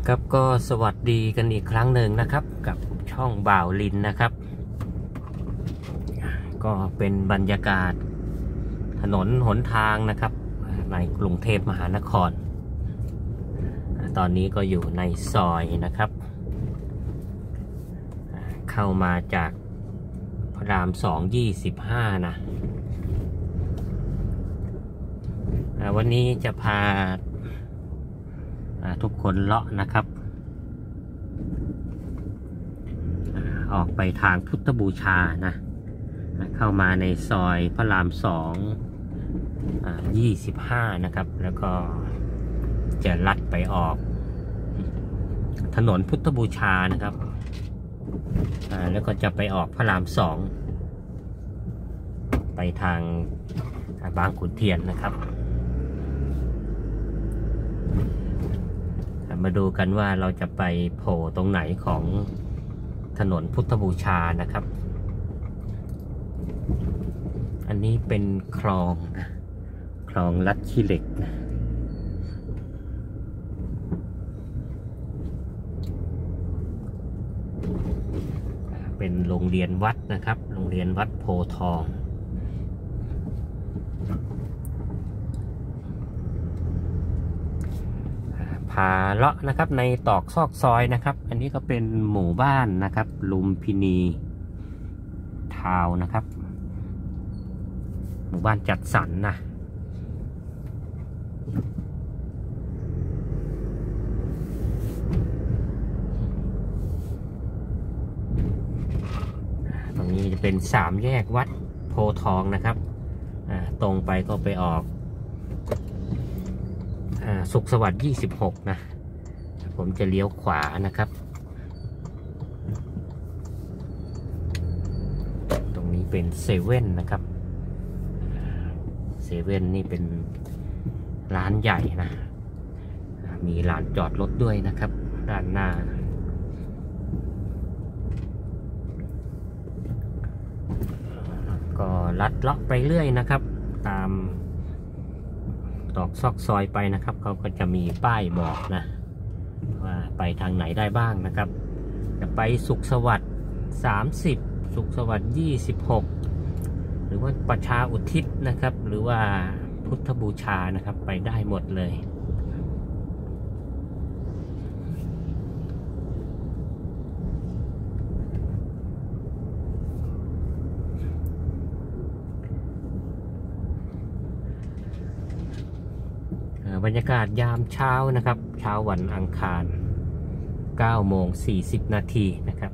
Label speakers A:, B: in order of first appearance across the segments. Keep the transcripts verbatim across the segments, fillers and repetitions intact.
A: ครับก็สวัสดีกันอีกครั้งหนึ่งนะครับกับช่องบ่าวลินนะครับก็เป็นบรรยากาศถนนหนทางนะครับในกรุงเทพมหานครตอนนี้ก็อยู่ในซอยนะครับเข้ามาจากพระรามสองยี่สิบห้านะวันนี้จะพาทุกคนเลาะนะครับออกไปทางพุทธบูชานะเข้ามาในซอยพระรามสองยี่สิบห้านะครับแล้วก็จะลัดไปออกถนนพุทธบูชานะครับแล้วก็จะไปออกพระรามสองไปทางบางขุนเทียนนะครับมาดูกันว่าเราจะไปโผล่ตรงไหนของถนนพุทธบูชานะครับอันนี้เป็นคลองนะคลองลัดขี้เหล็กนะเป็นโรงเรียนวัดนะครับโรงเรียนวัดโพทองพาเลาะนะครับในตอกซอกซอยนะครับอันนี้ก็เป็นหมู่บ้านนะครับลุมพินีทาวนะครับหมู่บ้านจัดสรรนะตรงนี้จะเป็นสามแยกวัดโพทองนะครับตรงไปก็ไปออกสุขสวัสดิ์ยี่สิบหกนะผมจะเลี้ยวขวานะครับตรงนี้เป็นเซเว่นนะครับเซเว่นนี่เป็นร้านใหญ่นะมีลานจอดรถด้วยนะครับด้านหน้าก็ลัดเลาะไปเรื่อยนะครับตามตอกซอกซอยไปนะครับเขาก็จะมีป้ายบอกนะว่าไปทางไหนได้บ้างนะครับจะไปสุขสวัสดิ์สามสิบสุขสวัสดิ์ยี่สิบหกหรือว่าประชาอุทิศนะครับหรือว่าพุทธบูชานะครับไปได้หมดเลยบรรยากาศยามเช้านะครับเช้าวันอังคารเก้าโมงสี่สิบนาทีนะครับ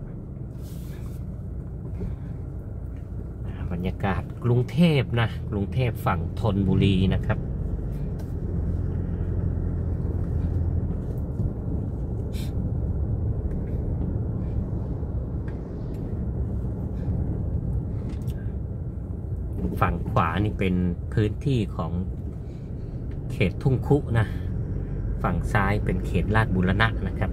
A: บรรยากาศกรุงเทพนะกรุงเทพฝั่งธนบุรีนะครับฝั่งขวานี่เป็นพื้นที่ของเขตทุ่งคุนะฝั่งซ้ายเป็นเขตลาดบุรณะนะครับ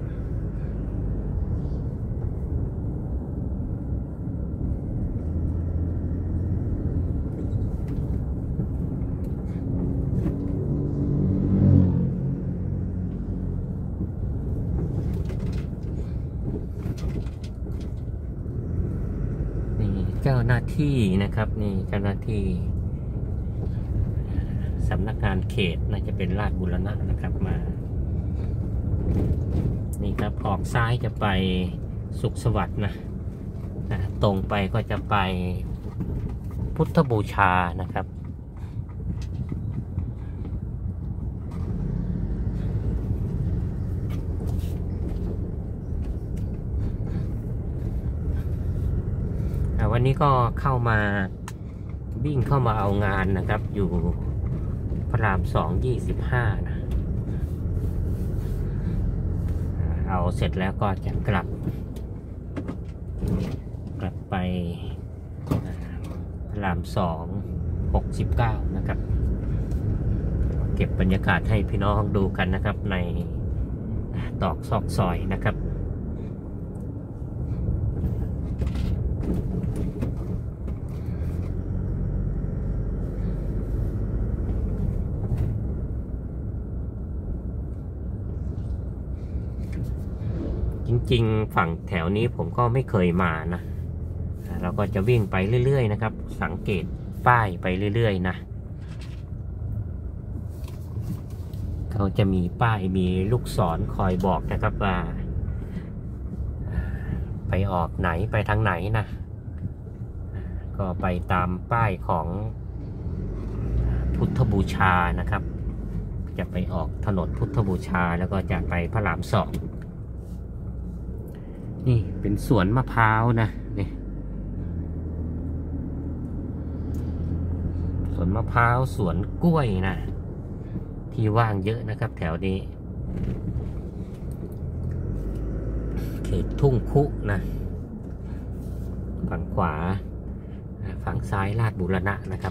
A: นี่เจ้าหน้าที่นะครับนี่เจ้าหน้าที่สำนักงานเขตน่าจะเป็นลาดบุรณะนะครับมานี่ครับออกซ้ายจะไปสุขสวัสดิ์นะนะตรงไปก็จะไปพุทธบูชานะครับวันนี้ก็เข้ามาวิ่งเข้ามาเอางานนะครับอยู่พระรามสองยี่สิบห้านะเอาเสร็จแล้วก็จะกลับกลับไปพระรามสองหกสิบเก้านะครับเก็บบรรยากาศให้พี่น้องดูกันนะครับในตอกซอกซอยนะครับ
B: อ
A: จริงๆฝั่งแถวนี้ผมก็ไม่เคยมานะเราก็จะวิ่งไปเรื่อยๆนะครับสังเกตป้ายไปเรื่อยๆนะเขาจะมีป้ายมีลูกศรคอยบอกนะครับว่าไปออกไหนไปทางไหนนะก็ไปตามป้ายของพุทธบูชานะครับจะไปออกถนนพุทธบูชาแล้วก็จะไปพระรามสองนี่เป็นสวนมะพร้าวนะนี่สวนมะพร้าวสวนกล้วยนะที่ว่างเยอะนะครับแถวนี้เขตทุ่งคุนะฝั่งขวาฝั่งซ้ายลาดบุรณะนะครับ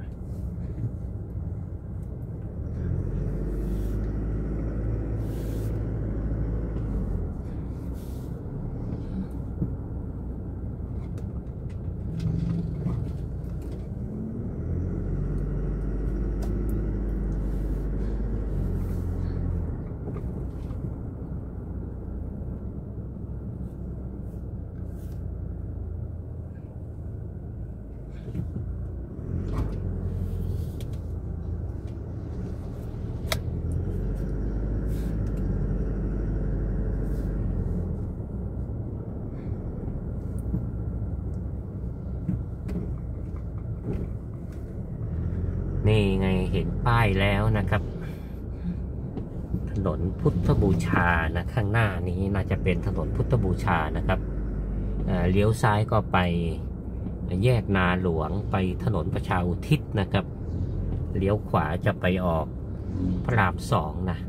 A: นี่ไงเห็นป้ายแล้วนะครับถนนพุทธบูชานะข้างหน้านี้น่าจะเป็นถนนพุทธบูชานะครับเลี้ยวซ้ายก็ไปแยกนาหลวงไปถนนประชาอุทิศนะครับเลี้ยวขวาจะไปออกพระรามสองนะ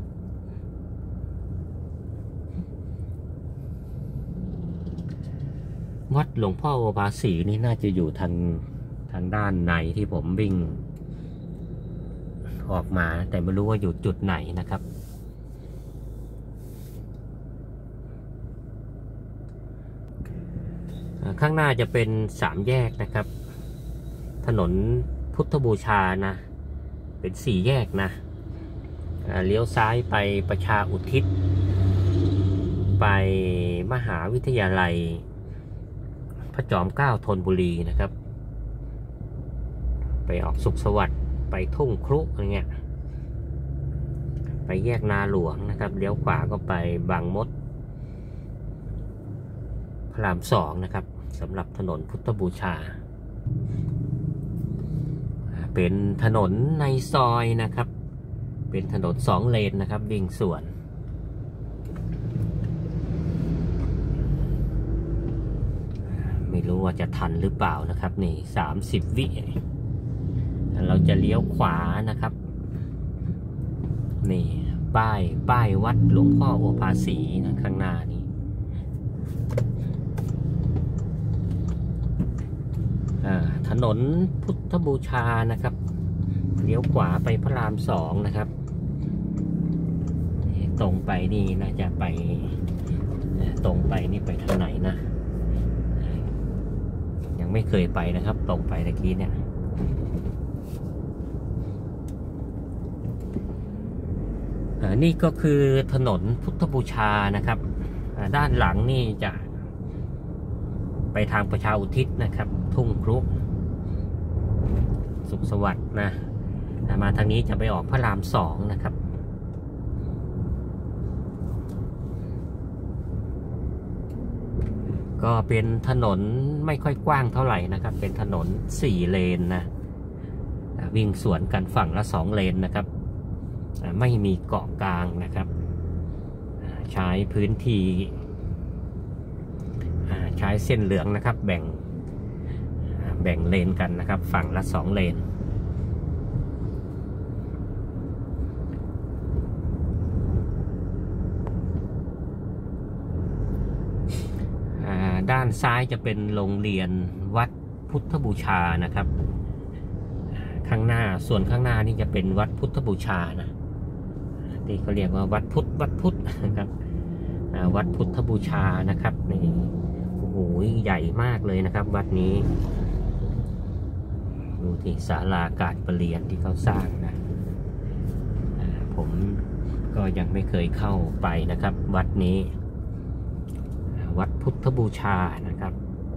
A: วัดหลวงพ่อโอภาสีนี่น่าจะอยู่ทางทางด้านในที่ผมวิ่งออกมาแต่ไม่รู้ว่าอยู่จุดไหนนะครับข้างหน้าจะเป็นสามแยกนะครับถนนพุทธบูชานะเป็นสี่แยกนะเลี้ยวซ้ายไปประชาอุทิศไปมหาวิทยาลัยพระจอมเกล้าธนบุรีนะครับไปออกสุขสวัสดิ์ไปทุ่งครุอะไรเงี้ยไปแยกนาหลวงนะครับเลี้ยวขวาก็ไปบางมดพระรามสองนะครับสำหรับถนนพุทธบูชาเป็นถนนในซอยนะครับเป็นถนนสองเลนนะครับวิ่งสวนไม่รู้ว่าจะทันหรือเปล่านะครับนี่สามสิบวิเราจะเลี้ยวขวานะครับนี่ป้ายป้ายวัดหลวงพ่อโอภาสีนะข้างหน้านี้ถนนพุทธบูชานะครับเลี้ยวขวาไปพระรามสองนะครับตรงไปนี่น่าจะไปตรงไปนี่ไปทางไหนนะยังไม่เคยไปนะครับตรงไปตะกี้เนี่ยนี่ก็คือถนนพุทธบูชานะครับด้านหลังนี่จะไปทางประชาอุทิศนะครับทุ่งครุสุขสวัสดิ์นะมาทางนี้จะไปออกพระรามสองนะครับก็เป็นถนนไม่ค่อยกว้างเท่าไหร่นะครับเป็นถนนสี่เลนนะวิ่งสวนกันฝั่งละสองเลนนะครับไม่มีเกาะกลางนะครับใช้พื้นที่ใช้เส้นเหลืองนะครับแบ่งแบ่งเลนกันนะครับฝั่งละสองเลนด้านซ้ายจะเป็นโรงเรียนวัดพุทธบูชานะครับข้างหน้าส่วนข้างหน้านี่จะเป็นวัดพุทธบูชานะที่เขาเรียกว่าวัดพุทธวัดพุทธนะครับวัดพุทธบูชานะครับนี่โอ้โหใหญ่มากเลยนะครับวัดนี้ดูที่ศาลาการประเรียนที่เขาสร้างนะผมก็ยังไม่เคยเข้าไปนะครับวัดนี้พุทธบูชานะครับ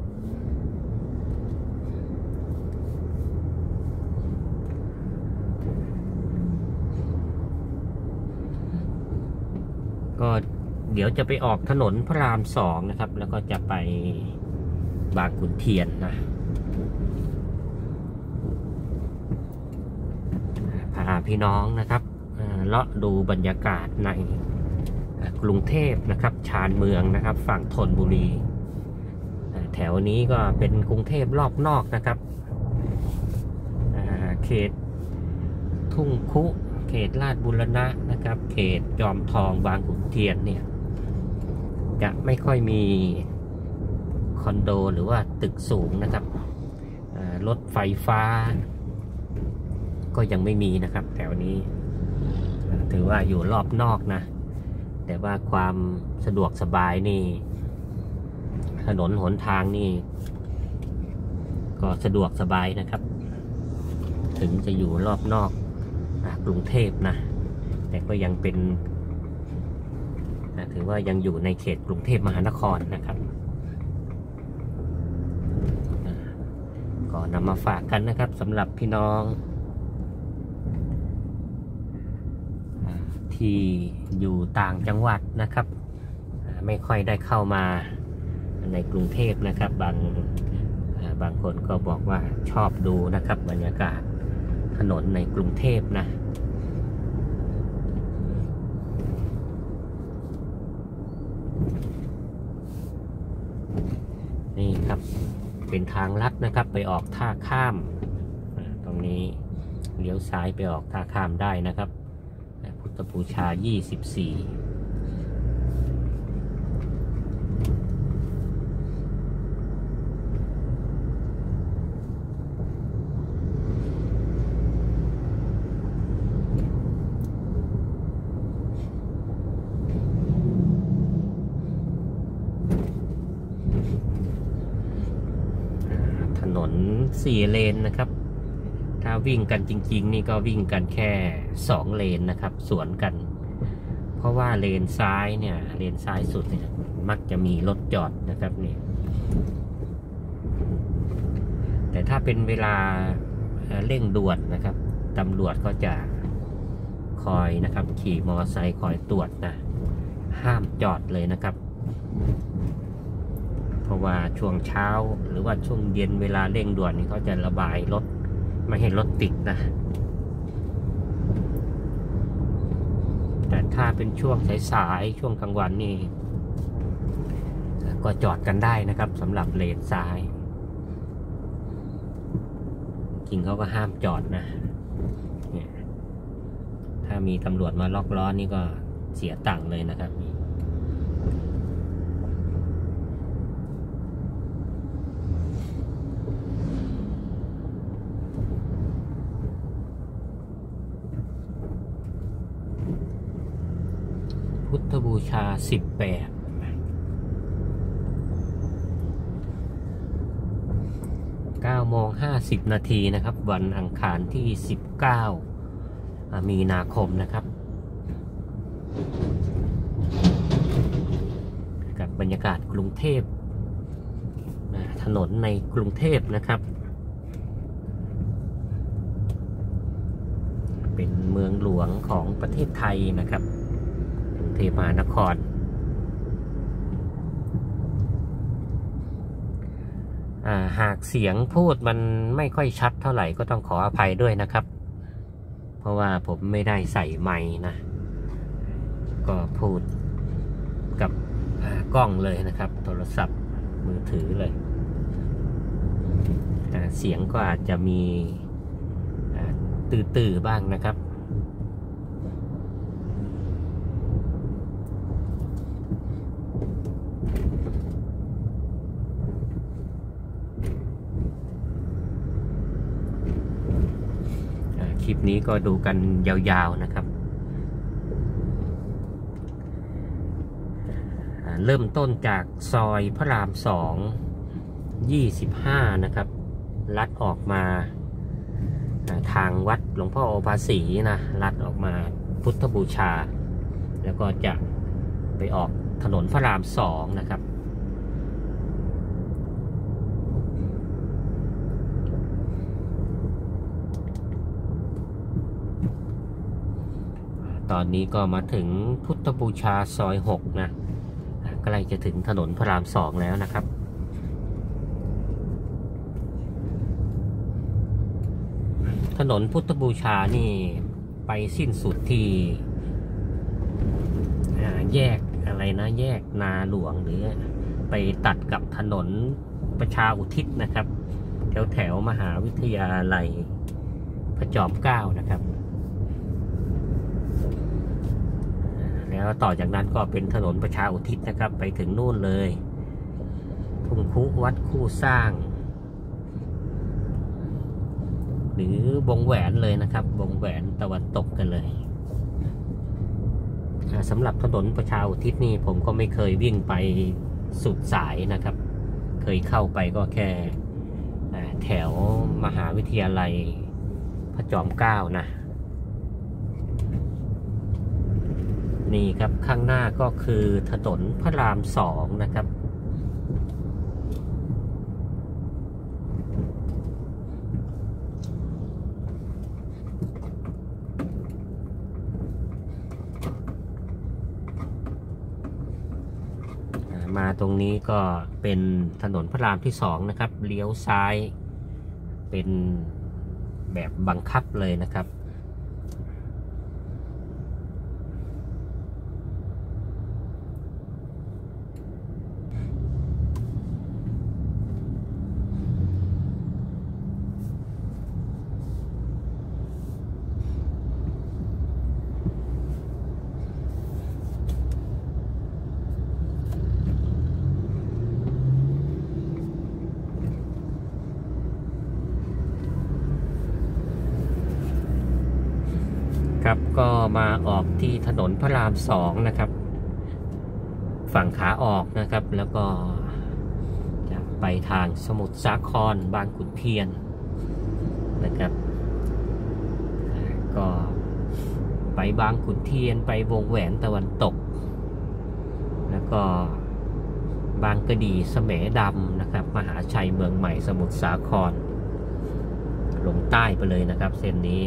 A: ก็เดี๋ยวจะไปออกถนนพระรามสองนะครับแล้วก็จะไปบางขุนเทียนนะพาพี่น้องนะครับเลาะดูบรรยากาศในกรุงเทพนะครับชานเมืองนะครับฝั่งธนบุรีแถวนี้ก็เป็นกรุงเทพรอบนอกนะครับเขตทุ่งคุเขตลาดบุรณะนะครับเขตจอมทองบางขุนเทียนเนี่ยจะไม่ค่อยมีคอนโดหรือว่าตึกสูงนะครับรถไฟฟ้าก็ยังไม่มีนะครับแถวนี้ถือว่าอยู่รอบนอกนะแต่ว่าความสะดวกสบายนี่ถนนหนทางนี่ก็สะดวกสบายนะครับถึงจะอยู่รอบนอกกรุงเทพนะแต่ก็ยังเป็นถือว่ายังอยู่ในเขตกรุงเทพมหานครนะครับก็นำมาฝากกันนะครับสำหรับพี่น้องที่อยู่ต่างจังหวัดนะครับไม่ค่อยได้เข้ามาในกรุงเทพนะครับบางบางคนก็บอกว่าชอบดูนะครับบรรยากาศถนนในกรุงเทพนะนี่ครับเป็นทางลัดนะครับไปออกท่าข้ามตรงนี้เลี้ยวซ้ายไปออกท่าข้ามได้นะครับพุทธบูชายี่สิบสี่ถนนสี่เลนนะครับถ้าวิ่งกันจริงๆนี่ก็วิ่งกันแค่สองเลนนะครับสวนกันเพราะว่าเลนซ้ายเนี่ยเลนซ้ายสุดเนี่ยมักจะมีรถจอดนะครับนี่แต่ถ้าเป็นเวลาเร่งด่วนนะครับตำรวจก็จะคอยนะครับขี่มอเตอร์ไซค์คอยตรวจนะห้ามจอดเลยนะครับเพราะว่าช่วงเช้าหรือว่าช่วงเย็นเวลาเร่งด่วนนี่เขาจะระบายรถไม่ให้รถติดนะแต่ถ้าเป็นช่วงสายๆช่วงกลางวันนี่ก็จอดกันได้นะครับสำหรับเลนซ้ายจริงเขาก็ห้ามจอดนะเนี่ยถ้ามีตำรวจมาล็อกล้อนี่ก็เสียตังค์เลยนะครับพุทธบูชาสิบแปดเก้าโมงห้าสิบนาทีนะครับวันอังคารที่สิบเก้ามีนาคมนะครับกับบรรยากาศกรุงเทพถนนในกรุงเทพนะครับเป็นเมืองหลวงของประเทศไทยนะครับกรุงเทพมหานครหากเสียงพูดมันไม่ค่อยชัดเท่าไหร่ก็ต้องขออภัยด้วยนะครับเพราะว่าผมไม่ได้ใส่ไมค์นะก็พูดกับกล้องเลยนะครับโทรศัพท์มือถือเลยเสียงก็อาจจะมีตื่นๆบ้างนะครับคลิปนี้ก็ดูกันยาวๆนะครับเริ่มต้นจากซอยพระรามสองยี่สิบห้านะครับลัดออกมาทางวัดหลวงพ่อโอภาสีนะลัดออกมาพุทธบูชาแล้วก็จะไปออกถนนพระรามสองนะครับตอนนี้ก็มาถึงพุทธบูชาซอยหกนะใกล้จะถึงถนนพระรามสองแล้วนะครับถนนพุทธบูชานี่ไปสิ้นสุดที่แยกอะไรนะแยกนาหลวงหรือไปตัดกับถนนประชาอุทิศนะครับแถวแถวมหาวิทยาลัยพระจอมเกล้านะครับแล้วต่อจากนั้นก็เป็นถนนประชาอุทิศนะครับไปถึงนู่นเลยทุ่งคุวัดคู่สร้างหรือวงแหวนเลยนะครับวงแหวนตะวันตกกันเลยสำหรับถนนประชาอุทิศนี่ผมก็ไม่เคยวิ่งไปสุดสายนะครับเคยเข้าไปก็แค่แถวมหาวิทยาลัยพระจอมเกล้านะนี่ครับข้างหน้าก็คือถนนพระรามสองนะครับมาตรงนี้ก็เป็นถนนพระรามที่สองนะครับเลี้ยวซ้ายเป็นแบบบังคับเลยนะครับครับก็มาออกที่ถนนพระรามสองนะครับฝั่งขาออกนะครับแล้วก็จะไปทางสมุทรสาครบางขุนเทียนนะครับก็ไปบางขุนเทียนไปวงแหวนตะวันตกแล้วก็บางกระดีแสมดำนะครับมหาชัยเมืองใหม่สมุทรสาครลงใต้ไปเลยนะครับเส้นนี้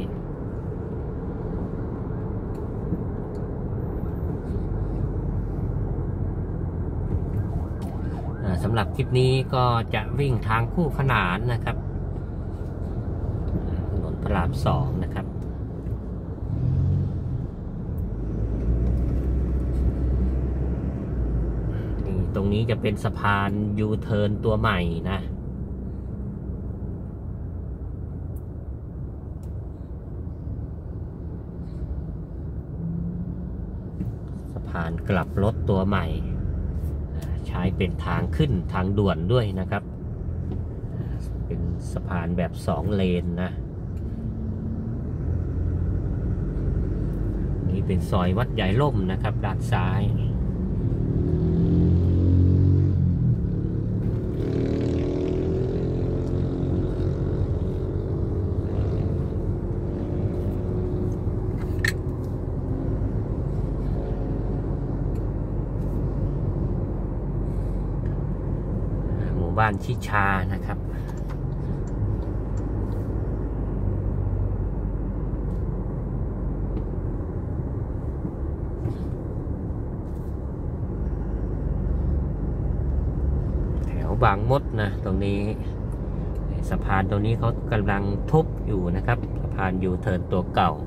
A: สำหรับคลิปนี้ก็จะวิ่งทางคู่ขนานนะครับถนนพระรามสองนะครับนี่ตรงนี้จะเป็นสะพานยูเทิร์นตัวใหม่นะสะพานกลับรถตัวใหม่ใช้เป็นทางขึ้นทางด่วนด้วยนะครับเป็นสะพานแบบสองเลนนะนี่เป็นซอยวัดใหญ่ล่มนะครับด้านซ้ายบ้านชิชานะครับแถวบางมดนะตรงนี้สะพานตรงนี้เขากำลังทุบอยู่นะครับสะพานยูเทิร์นตัวเก่า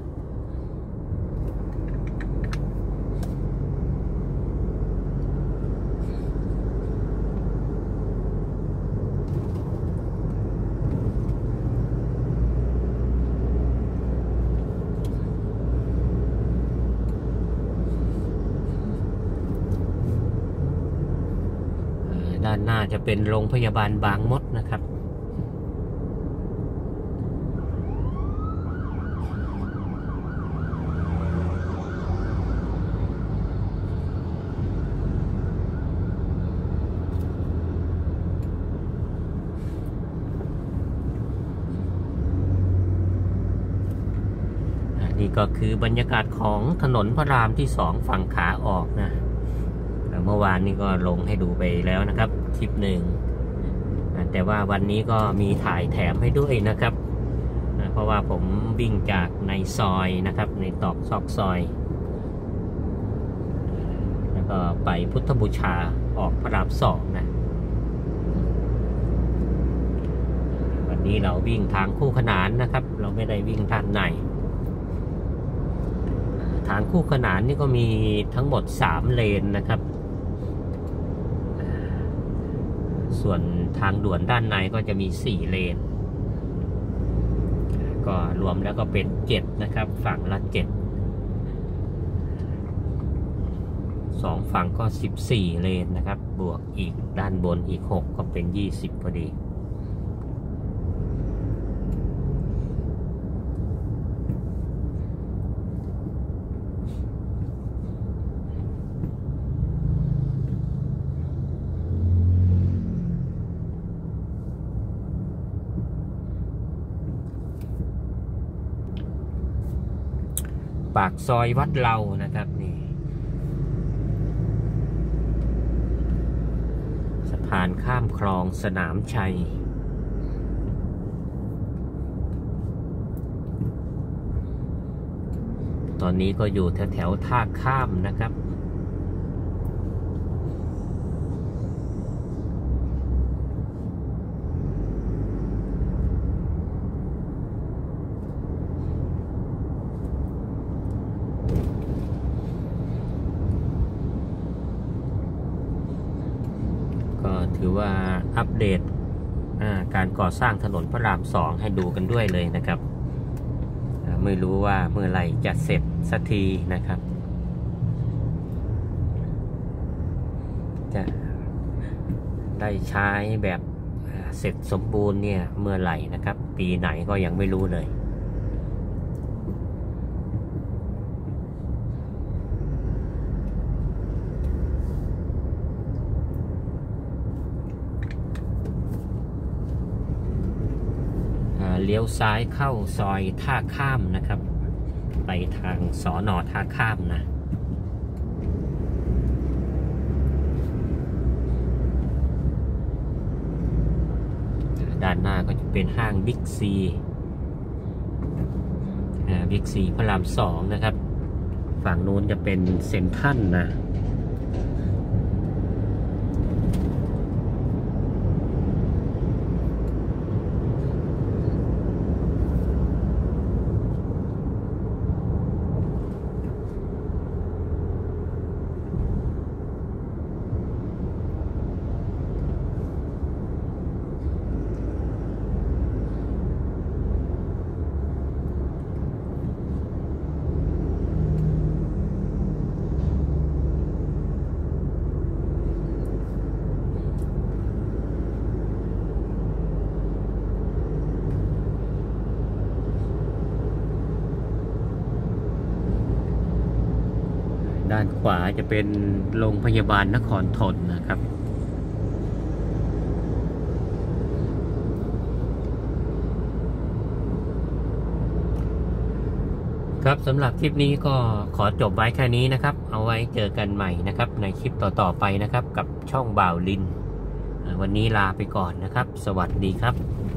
A: ด้านหน้าจะเป็นโรงพยาบาลบางมดนะครับนี่ก็คือบรรยากาศของถนนพระรามที่สองฝั่งขาออกนะเมื่อวานนี้ก็ลงให้ดูไปแล้วนะครับคลิปหนึ่งแต่ว่าวันนี้ก็มีถ่ายแถมให้ด้วยนะครับเพราะว่าผมวิ่งจากในซอยนะครับในตอกซอกซอยไปพุทธบูชาออกพระรามสองนะวันนี้เราวิ่งทางคู่ขนานนะครับเราไม่ได้วิ่งทางในทางคู่ขนานนี่ก็มีทั้งหมดสามเลนนะครับส่วนทางด่วนด้านในก็จะมีสี่เลนก็รวมแล้วก็เป็นเจ็ดนะครับฝั่งละเจ็ดสองฝั่งก็สิบสี่เลนนะครับบวกอีกด้านบนอีกหกก็เป็นยี่สิบพอดีปากซอยวัดเรานะครับนี่สะพานข้ามคลองสนามชัยตอนนี้ก็อยู่แถวแถวท่าข้ามนะครับถือว่าอัปเดตการก่อสร้างถนนพระรามสองให้ดูกันด้วยเลยนะครับไม่รู้ว่าเมื่อไหร่จะเสร็จสักทีนะครับจะได้ใช้แบบเสร็จสมบูรณ์เนี่ยเมื่อไหร่นะครับปีไหนก็ยังไม่รู้เลยเลี้ยวซ้ายเข้าซอยท่าข้ามนะครับไปทางสน.ท่าข้ามนะด้านหน้าก็จะเป็นห้างบิ๊กซีบิ๊กซีพระรามสองนะครับฝั่งนู้นจะเป็นเซ็นทรัลนะด้านขวาจะเป็นโรงพยาบาลนครธนนะครับครับสำหรับคลิปนี้ก็ขอจบไว้แค่นี้นะครับเอาไว้เจอกันใหม่นะครับในคลิปต่อๆไปนะครับกับช่องบ่าวลินวันนี้ลาไปก่อนนะครับสวัสดีครับ